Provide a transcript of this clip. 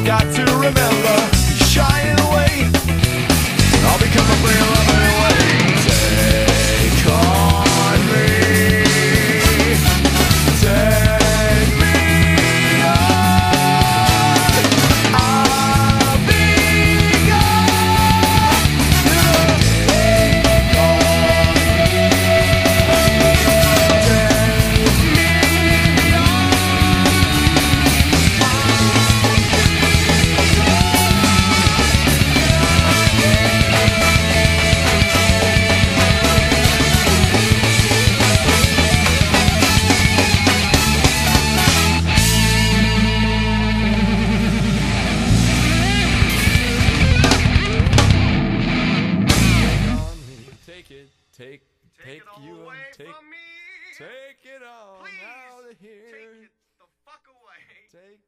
got to remember, shying away, I'll become a real lover anyway. Take on me, take me on, I'll be gone. Take on me, take me on. Take you away and from me. take it all Please out of here. take it the fuck away. Take